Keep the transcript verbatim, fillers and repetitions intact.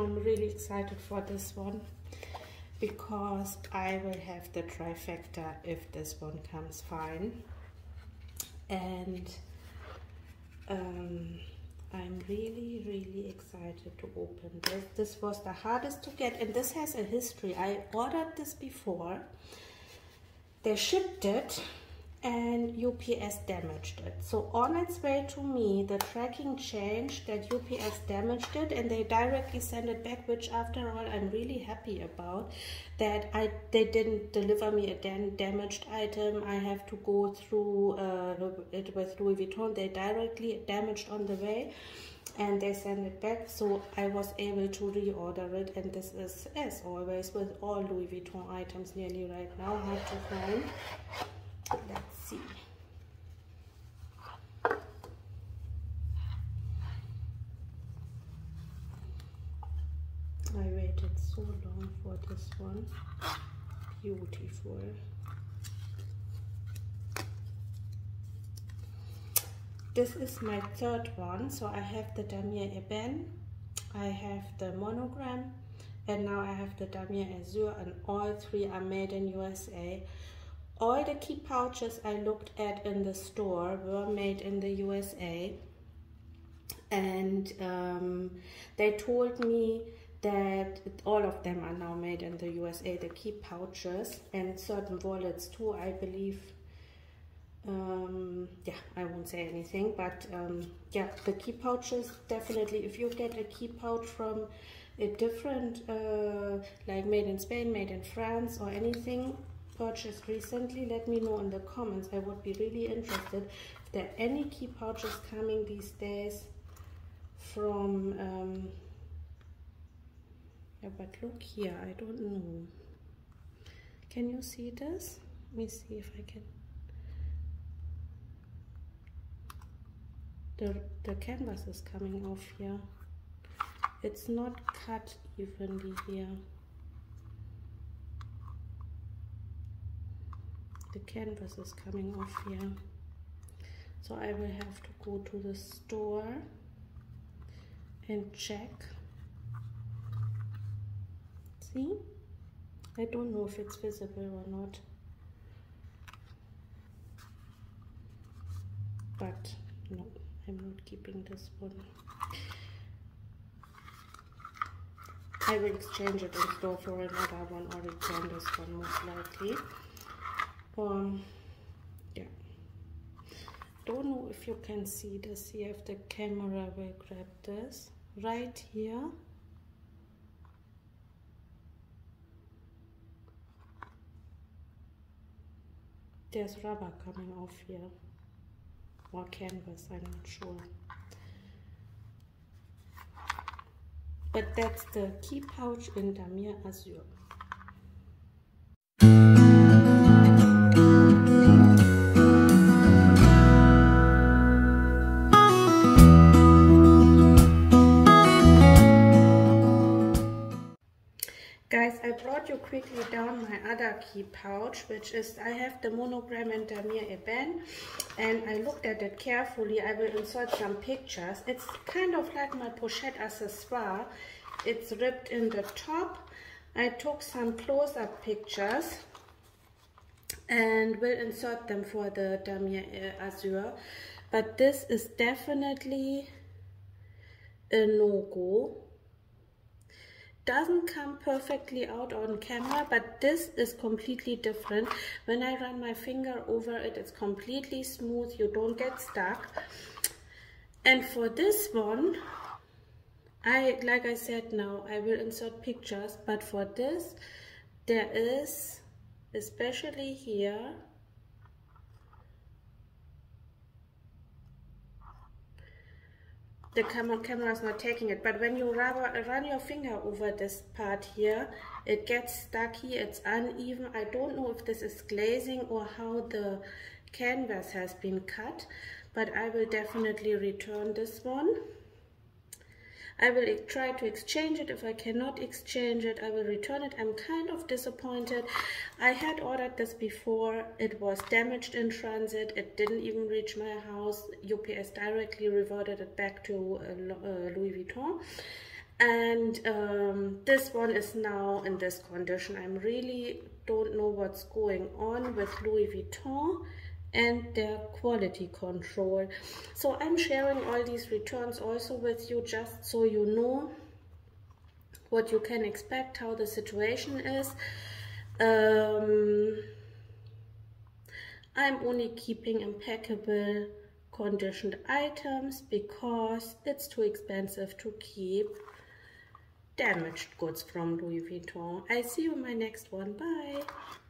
I'm really excited for this one because I will have the trifecta if this one comes fine. And um, I'm really, really excited to open this. This was the hardest to get, and this has a history. I ordered this before. They shipped it and U P S damaged it. So on its way to me, the tracking changed that U P S damaged it, and they directly sent it back, which after all I'm really happy about, that I they didn't deliver me a dam damaged item. I have to go through uh, it with Louis Vuitton. They directly damaged on the way and they sent it back, so I was able to reorder it. And this is, as always with all Louis Vuitton items nearly right now, hard to find. Let's see. I waited so long for this one. Beautiful. This is my third one. So I have the Damier Ebene, I have the Monogram, and now I have the Damier Azur, and all three are made in U S A. All the key pouches I looked at in the store were made in the U S A, and um, they told me that all of them are now made in the U S A, the key pouches, and certain wallets too, I believe. Um, yeah, I won't say anything, but um, yeah, the key pouches, definitely, if you get a key pouch from a different, uh, like made in Spain, made in France, or anything, purchased recently, let me know in the comments. I would be really interested if there are any key pouches coming these days from um yeah, but look here, I don't know, can you see this? Let me see if I can. The, the canvas is coming off here. It's not cut evenly here. The canvas is coming off here, so I will have to go to the store and check. See, I don't know if it's visible or not, but no, I'm not keeping this one. I will exchange it in store for another one, or return this one most likely. Um, yeah, don't know if you can see this here, if the camera will grab this. Right here, there's rubber coming off here, or canvas, I'm not sure. But that's the key pouch in Damier Azur. Guys, I brought you quickly down my other key pouch, which is, I have the Monogram and Damier Ebene, and I looked at it carefully. I will insert some pictures. It's kind of like my pochette accessoire. It's ripped in the top. I took some close-up pictures and will insert them for the Damier Azur. But this is definitely a no-go. Doesn't come perfectly out on camera, but this is completely different. When I run my finger over it, it's completely smooth, you don't get stuck. And for this one, I like I said, now I will insert pictures, but for this there is, especially here, the camera camera is not taking it, but when you rubber, run your finger over this part here, it gets stucky, it's uneven. I don't know if this is glazing or how the canvas has been cut, but I will definitely return this one. I will try to exchange it. If I cannot exchange it, I will return it. I'm kind of disappointed. I had ordered this before. It was damaged in transit. It didn't even reach my house. U P S directly reverted it back to uh, uh, Louis Vuitton. And um, this one is now in this condition. I really don't know what's going on with Louis Vuitton and their quality control. So I'm sharing all these returns also with you, just so you know what you can expect, how the situation is. Um, I'm only keeping impeccable conditioned items because it's too expensive to keep damaged goods from Louis Vuitton. I see you in my next one. Bye.